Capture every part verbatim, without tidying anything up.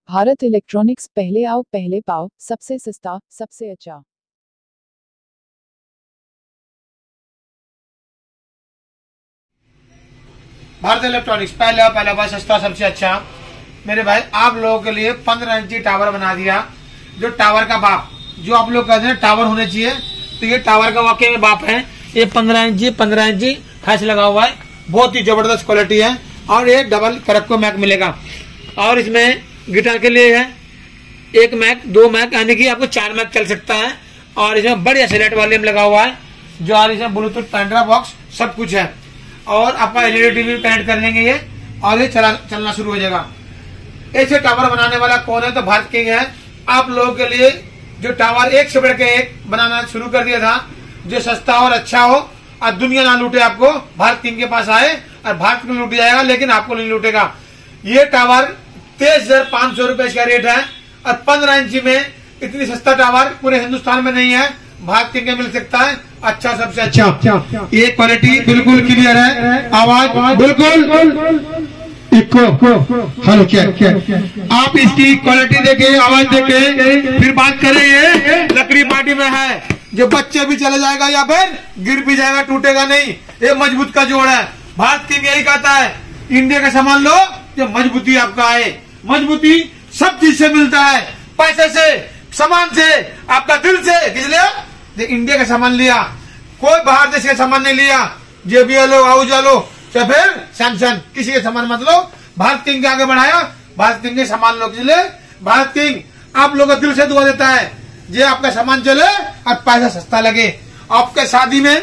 Bharat electronics, पहले आओ पहले पाओ, सबसे सस्ता सबसे अच्छा। भारत इलेक्ट्रॉनिक्स, पहले आओ पहले पाओ, सस्ता सबसे अच्छा। मेरे भाई, आप लोगों के लिए पंद्रह इंची टावर बना दिया, जो टावर का बाप, जो आप लोग कहते हैं टावर होने चाहिए, तो ये टावर का वाकई में बाप है। ये पंद्रह इंची पंद्रह इंची फैस लगा हुआ है, बहुत ही जबरदस्त क्वालिटी है। और ये डबल करक्को मैक मिलेगा। और इसमें गिटार के लिए है एक मैक, दो मैक, यानी कि आपको चार मैक चल सकता है। और इसमें बढ़िया सेलेक्ट वॉल्यूम लगा हुआ है, जो और इसमें ब्लूटूथ, पेनड्राइव बॉक्स सब कुछ है। और आपका एलईडी टीवी कनेक्ट कर लेंगे ये, और ये चला चलना शुरू हो जाएगा। ऐसे टावर बनाने वाला कौन है? तो भारत किंग है। आप लोगों के लिए जो टावर एक से बढ़ के एक बनाना शुरू कर दिया था, जो सस्ता और अच्छा हो और दुनिया ना लूटे आपको, भारत किंग के पास आए और भारत को लूट जाएगा, लेकिन आपको नहीं लूटेगा। ये टावर तेईस हजार पांच सौ रुपए इसका रेट है, और पंद्रह इंची में इतनी सस्ता टावर पूरे हिंदुस्तान में नहीं है। भारत किंग मिल सकता है, अच्छा सबसे अच्छा। ये क्वालिटी बिल्कुल क्लियर है, आवाज बिल्कुल इको हेलो क्या क्या आप इसकी क्वालिटी देखे, आवाज देखे, फिर बात करें। ये लकड़ी पार्टी में है, जो बच्चे भी चले जाएगा या फिर गिर भी जाएगा, टूटेगा नहीं। ये मजबूत का जोड़ है। भारत किंग यही कहता है, इंडिया का सामान लो जो मजबूती आपका आए। मजबूती सब चीज से मिलता है, पैसे से, सामान से, आपका दिल से। किस लिया? इंडिया का सामान लिया, कोई बाहर देश का सामान नहीं लिया। जेबीएल लो, आउजा लो, या फिर सैमसंग, किसी के सामान मत लो। भारत किंग के आगे बढ़ाया, भारत किंग के सामान लो। इसलिए भारत किंग आप लोगों का दिल से दुआ देता है, ये आपका सामान चले और पैसा सस्ता लगे। आपके शादी में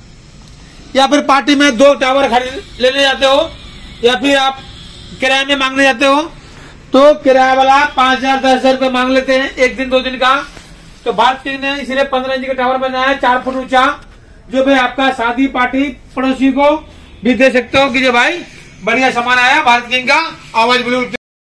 या फिर पार्टी में दो टावर खरीद लेने जाते हो, या फिर आप किराए में मांगने जाते हो, तो किराया वाला पांच हजार दस हजार रुपए मांग लेते हैं एक दिन दो दिन का। तो भारत किंग ने इसलिए पंद्रह इंच का टावर बनाया है, चार फुट ऊंचा, जो भाई आपका शादी पार्टी पड़ोसी को भी दे सकते हो कि जो भाई बढ़िया सामान आया भारत किंग का। आवाज बिल्कुल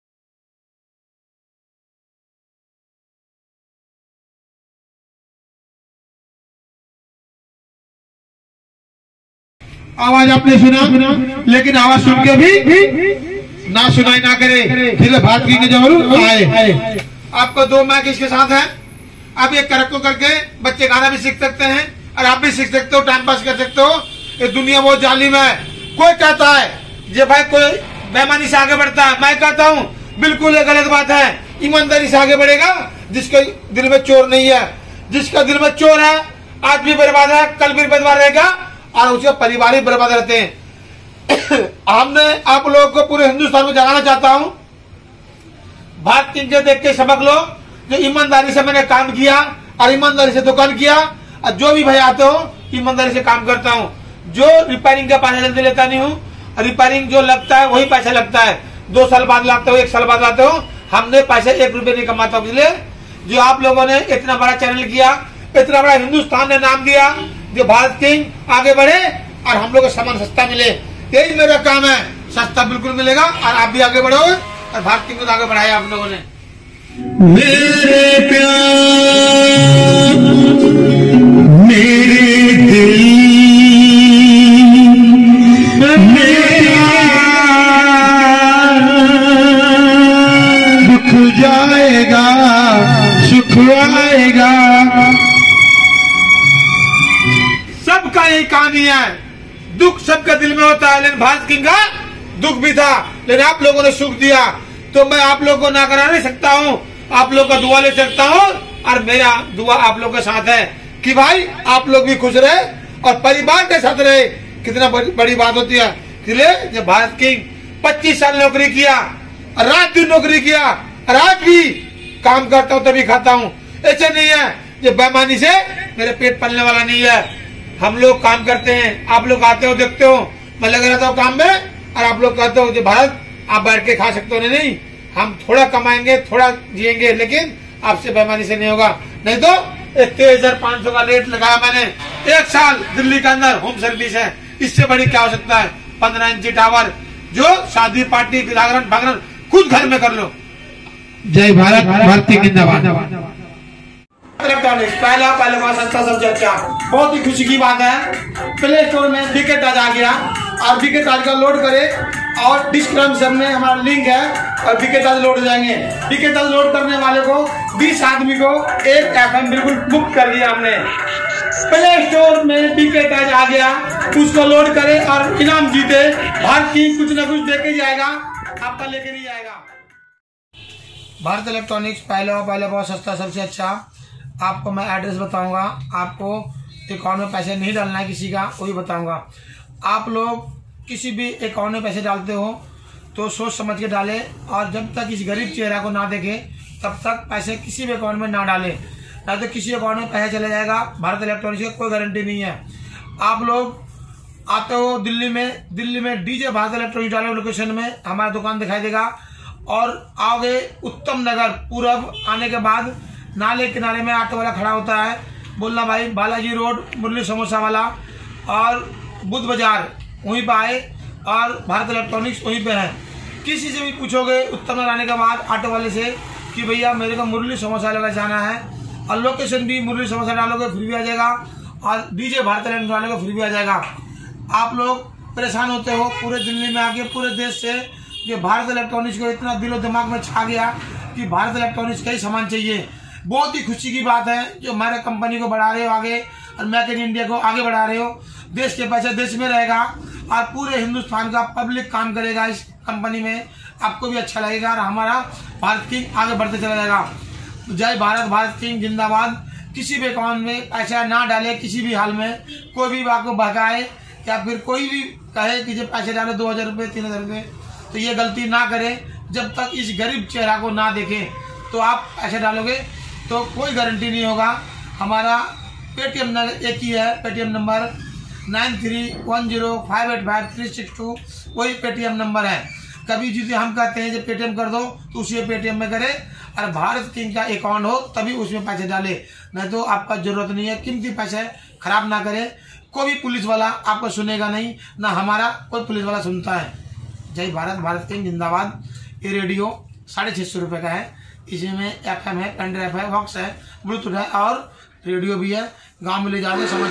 आवाज आपने सुना, लेकिन आवाज सुन के भी ना सुनाई ना करे, फिर भारत किंग जरूर आए। आपको दो मैक इसके साथ है। आप ये करक्को करके बच्चे गाना भी सीख सकते हैं, और आप भी सीख सकते हो, टाइम पास कर सकते हो। ये दुनिया बहुत जालिम है। कोई कहता है ये भाई कोई बेईमानी से आगे बढ़ता है, मैं कहता हूँ बिल्कुल ये गलत बात है। ईमानदारी से आगे बढ़ेगा जिसके दिल में चोर नहीं है। जिसका दिल में चोर है, आज भी बर्बाद है, कल भी बर्बाद रहेगा, और उसके परिवार भी बर्बाद रहते हैं। हमने आप लोगों को पूरे हिंदुस्तान में जगाना चाहता हूँ, भारत किंग के देख के सबक लो। जो ईमानदारी से मैंने काम किया और ईमानदारी से दुकान किया, और जो भी भाई आते हो ईमानदारी से काम करता हूँ। जो रिपेयरिंग का पैसा जल्दी लेता नहीं हूँ, रिपेयरिंग जो लगता है वही पैसा लगता है। दो साल बाद लाते हो, एक साल बाद लाते हो, हमने पैसे एक रुपए नहीं कमाता। इसलिए जो आप लोगों ने इतना बड़ा चैनल किया, इतना बड़ा हिंदुस्तान ने नाम दिया, जो भारत किंग आगे बढ़े और हम लोग को सामान सस्ता मिले, यही मेरा काम है। सस्ता बिल्कुल मिलेगा, और आप भी आगे बढ़ो, और भारत किंग को आगे बढ़ाया आप लोगों ने। मेरे प्यार मेरे दिल दुख जाएगा सुख आएगा। सबका यही कहानी है, दुख सबके दिल में होता है, लेकिन भारत किंग का दुख भी था, लेकिन आप लोगों ने सुख दिया। तो मैं आप लोगों को ना करा नहीं सकता हूँ, आप लोग का दुआ ले सकता हूँ, और मेरा दुआ आप लोग के साथ है कि भाई आप लोग भी खुश रहे और परिवार के साथ रहे। कितना बड़ी, बड़ी बात होती है। इसलिए जब भारत किंग पच्चीस साल नौकरी किया, रात दिन नौकरी किया, रात भी काम करता हूँ तभी खाता हूँ। ऐसे नहीं है जो बेईमानी से मेरे पेट पलने वाला नहीं है। हम लोग काम करते हैं, आप लोग आते हो देखते हो, मैं लगा रहता हूँ काम में, और आप लोग कहते हो भारत आप बैठ के खा सकते हो। नहीं, नहीं, हम थोड़ा कमाएंगे, थोड़ा जिएंगे, लेकिन आपसे बेईमानी से नहीं होगा। नहीं तो तेईस हजार पांच सौ का रेट लगाया मैंने, एक साल दिल्ली के अंदर होम सर्विस है, इससे बड़ी क्या हो सकता है। पंद्रह इंची टावर, जो शादी पार्टी जागरण भागरण खुद घर में कर लो। जय भारत, भारतीय जिंदाबाद। इलेक्ट्रॉनिक्स, पहला पहले सस्ता सबसे अच्छा। बहुत ही खुशी की बात है, प्ले स्टोर में विकेट आज आ गया, और विकेट आज का लोड करे और डिस्क्रिप्शन में हमारा लिंक है और बीके ताज लोड जाएंगे। बीके ताज लोड करने वाले को बीस आदमी को एक एफएम बिल्कुल मुफ्त कर दिया हमने। प्ले स्टोर में बीके ताज आ गया, उसको लोड करे और इनाम जीते। भारत की कुछ ना कुछ देके जाएगा, आपका लेके नहीं जाएगा। भारत इलेक्ट्रॉनिक्स पहले और पहले बहुत सस्ता, सबसे अच्छा। आपको मैं एड्रेस बताऊंगा, आपको अकाउंट में पैसे नहीं डालना है किसी का, वही बताऊंगा। आप लोग किसी भी अकाउंट में पैसे डालते हो तो सोच समझ के डालें, और जब तक इस गरीब चेहरा को ना देखे तब तक पैसे किसी भी अकाउंट में ना डालें, ना तो किसी अकाउंट में पैसा चले जाएगा। भारत इलेक्ट्रॉनिक्स की कोई गारंटी नहीं है। आप लोग आते हो दिल्ली में, दिल्ली में डीजे भारत इलेक्ट्रॉनिक्स डालो लोकेशन में हमारा दुकान दिखाई देगा, और आओगे उत्तम नगर पूरब आने के बाद नाले किनारे में ऑटो वाला खड़ा होता है, बोलना भाई बालाजी रोड मुरली समोसा वाला और बुद्ध बाजार, वहीं पे आए और भारत इलेक्ट्रॉनिक्स वहीं पे है। किसी से भी पूछोगे उत्तम नगर आने के बाद ऑटो वाले से कि भैया मेरे को मुरली समोसा लगा जाना है, और लोकेशन भी मुरली समोसा डालोगे फ्री भी आ जाएगा, और डीजे भारत इलेक्ट्रॉनिक्स डालोगे फ्री भी आ जाएगा। आप लोग परेशान होते हो पूरे दिल्ली में आके, पूरे देश से, कि भारत इलेक्ट्रॉनिक्स को इतना दिलो दिमाग में छा गया कि भारत इलेक्ट्रॉनिक्स का ही सामान चाहिए। बहुत ही खुशी की बात है जो हमारे कंपनी को बढ़ा रहे हो आगे, और मेक इन इंडिया को आगे बढ़ा रहे हो। देश के पैसे देश में रहेगा, और पूरे हिंदुस्तान का पब्लिक काम करेगा इस कंपनी में, आपको भी अच्छा लगेगा, और हमारा भारत किंग आगे बढ़ते चला जाएगा। जय भारत, भारत किंग जिंदाबाद। किसी भी अकाउंट में पैसा ना डाले किसी भी हाल में, कोई भी आपको बहकाए या फिर कोई भी कहे कि जब पैसे डाले दो हजार रुपये तीन हजार रुपये, तो ये गलती ना करें। जब तक इस गरीब चेहरा को ना देखें तो आप पैसे डालोगे तो कोई गारंटी नहीं होगा। हमारा पेटीएम नंबर एक ही है, Paytm number nine three one zero five eight five three six two, वही पेटीएम नंबर है। कभी जिसे हम कहते हैं जब पेटीएम कर दो तो उसी पेटीएम में करे, और भारत किंग का अकाउंट हो तभी उसमें पैसे डाले, नहीं तो आपका जरूरत नहीं है। कीमती पैसे खराब ना करे। कोई भी पुलिस वाला आपको सुनेगा नहीं, ना हमारा कोई पुलिस वाला सुनता है। जय भारत, भारत किंग जिंदाबाद। ये रेडियो साढ़े छः सौ रुपये का है, इसमें एफ एम है, पेन ड्राइव है, वॉक्स है, ब्लूटूथ है और रेडियो भी है। गाँव में ले जाओगे समझ।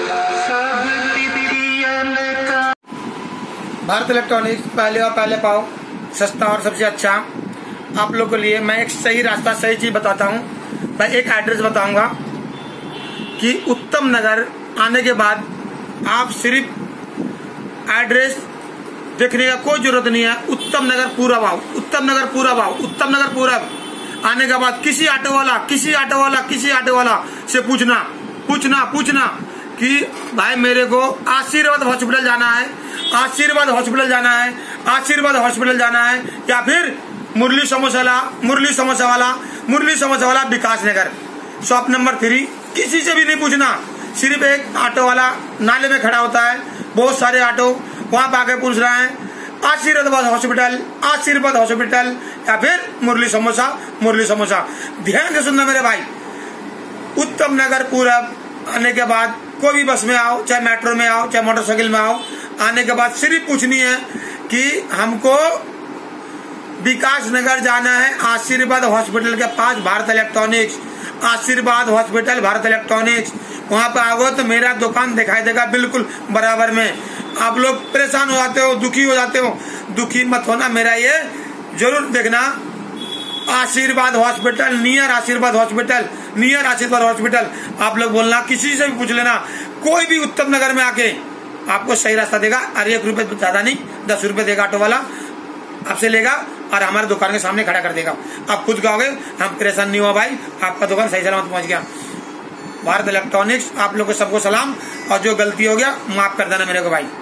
भारत इलेक्ट्रॉनिक्स पहले और पहले पाओ, सस्ता और सबसे अच्छा। आप लोग के लिए मैं एक सही रास्ता, सही चीज बताता हूँ। मैं एक एड्रेस बताऊंगा कि उत्तम नगर आने के बाद आप सिर्फ एड्रेस देखने का कोई जरूरत नहीं है। उत्तम नगर पूरब आओ, उत्तम नगर पूरब आओ, उत्तम नगर पूरब आने के बाद किसी ऑटो वाला किसी ऑटो वाला किसी ऑटो वाला से पूछना पूछना पूछना कि भाई मेरे को आशीर्वाद हॉस्पिटल जाना है, आशीर्वाद हॉस्पिटल जाना है, आशीर्वाद हॉस्पिटल जाना है, या फिर मुरली समोसा वाला मुरली समोसा वाला मुरली समोसा वाला Vikas Nagar shop number three. किसी से भी नहीं पूछना, सिर्फ एक ऑटो वाला नाले में खड़ा होता है, बहुत सारे ऑटो वहां पर आके पूछ रहा है आशीर्वाद हॉस्पिटल, आशीर्वाद हॉस्पिटल, या फिर मुरली समोसा मुरली समोसा। ध्यान से सुनना मेरे भाई, उत्तम नगर पूरब आने के बाद कोई भी बस में आओ, चाहे मेट्रो में आओ, चाहे मोटरसाइकिल में आओ, आने के बाद सिर्फ पूछनी है कि हमको विकास नगर जाना है, आशीर्वाद हॉस्पिटल के पास Bharat electronics, Ashirwad hospital Bharat electronics. वहां पर आओ तो मेरा दुकान दिखाई देगा बिल्कुल बराबर में। आप लोग परेशान हो जाते हो, दुखी हो जाते हो, दुखी मत होना, मेरा ये जरूर देखना। Ashirwad hospital near, Ashirwad hospital near, Ashirwad hospital. आप लोग बोलना, किसी से भी पूछ लेना, कोई भी उत्तम नगर में आके आपको सही रास्ता देगा। अरे एक रुपए ज्यादा नहीं, दस रुपए देगा ऑटो वाला, आपसे लेगा और हमारे दुकान के सामने खड़ा कर देगा। आप खुद कहोगे हम परेशान नहीं हुआ भाई, आपका दुकान सही सलामत पहुंच गया। भारत इलेक्ट्रॉनिक्स आप लोग को सबको सलाम, और जो गलती हो गया माफ कर देना मेरे को भाई।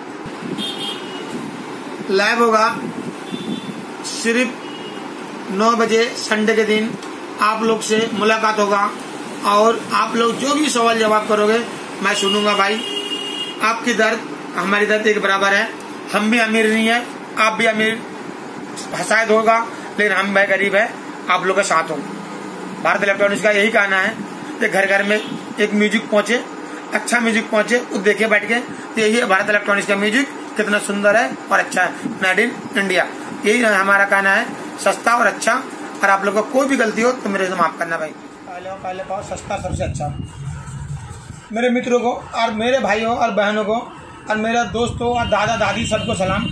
लाइव होगा सिर्फ नौ बजे संडे के दिन, आप लोग से मुलाकात होगा, और आप लोग जो भी सवाल जवाब करोगे मैं सुनूंगा भाई। आपकी दर्द हमारी दर्द एक बराबर है, हम भी अमीर नहीं है, आप भी अमीर शायद होगा, लेकिन हम भाई गरीब है, आप लोग के साथ हो। भारत इलेक्ट्रॉनिक्स का यही कहना है कि घर घर में एक म्यूजिक पहुंचे, अच्छा म्यूजिक पहुंचे, वो देखे बैठ के, तो यही है भारत इलेक्ट्रॉनिक्स का म्यूजिक कितना सुंदर है और अच्छा है, मेड इन इंडिया। यही हमारा कहना है, सस्ता और अच्छा। और आप लोग को कोई भी गलती हो तो मेरे से माफ करना भाई। पहले और पहले पाओ, सस्ता सबसे अच्छा। मेरे मित्रों को और मेरे भाइयों और बहनों को और मेरे दोस्तों और दादा दादी सबको सलाम।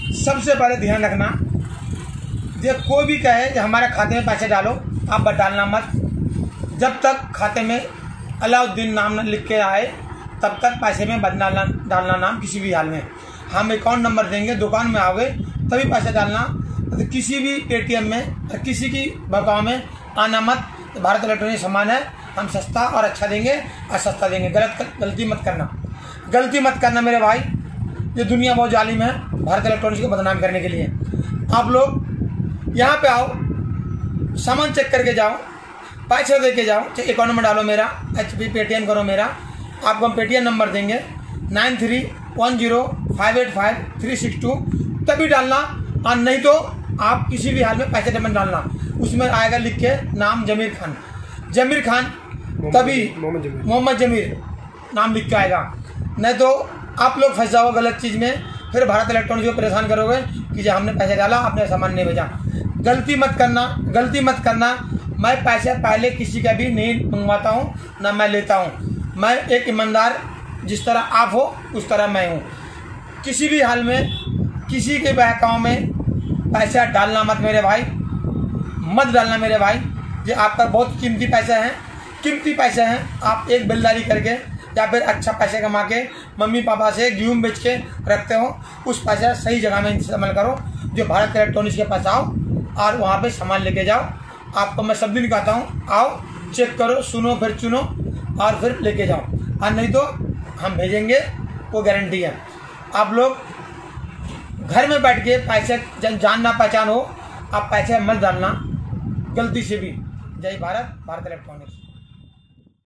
सबसे पहले ध्यान रखना, जब कोई भी कहे कि हमारे खाते में पैसे डालो, आप बस डालना मत। जब तक खाते में अलाउद्दीन नाम लिख के आए तब तक पैसे में बद डालना डालना नाम किसी भी हाल में। हम अकाउंट नंबर देंगे, दुकान में आओगे तभी पैसे डालना। तो किसी भी पेटीएम में और किसी की बकाव में आना मत। तो भारत इलेक्ट्रॉनिक सामान है, हम सस्ता और अच्छा देंगे और सस्ता देंगे। गलत गलती मत करना, गलती मत करना मेरे भाई। ये दुनिया बहुत जालिम है भारत इलेक्ट्रॉनिक्स को बदनाम करने के लिए। आप लोग यहाँ पे आओ, सामान चेक करके जाओ, पैसे दे के जाओ, अकाउंट में डालो मेरा, एच पी पेटीएम करो मेरा। आपको हम पेटीएम नंबर देंगे nine three one zero five eight five three six two, तभी डालना। और नहीं तो आप किसी भी हाल में पैसे पेमेंट डालना, उसमें आएगा लिख के नाम जमीर खान, जमीर खान, तभी मोहम्मद जमीर नाम लिख के आएगा। नहीं तो आप लोग फंस जाओ गलत चीज़ में, फिर भारत इलेक्ट्रॉनिक्स को परेशान करोगे कि जब हमने पैसे डाला आपने सामान नहीं भेजा। गलती मत करना, गलती मत करना। मैं पैसे पहले किसी का भी नहीं मंगवाता हूँ, ना मैं लेता हूँ। मैं एक ईमानदार, जिस तरह आप हो उस तरह मैं हूँ। किसी भी हाल में किसी के बहकाव में पैसा डालना मत मेरे भाई, मत डालना मेरे भाई। ये आपका बहुत कीमती पैसे हैं, कीमती पैसे हैं। आप एक बिलदारी करके या फिर अच्छा पैसे कमा के मम्मी पापा से गेहूँ बेच के रखते हो, उस पैसा सही जगह में इस्तेमाल करो। जो भारत इलेक्ट्रॉनिक्स के पास आओ और वहाँ पे सामान लेके जाओ। आपको मैं सब दिन कहता हूँ, आओ चेक करो, सुनो, फिर चुनो और फिर लेके जाओ। और नहीं तो हम भेजेंगे, वो गारंटी है। आप लोग घर में बैठ के पैसे जान ना पहचान हो, आप पैसे मत डालना गलती से भी। जय भारत, भारत इलेक्ट्रॉनिक्स।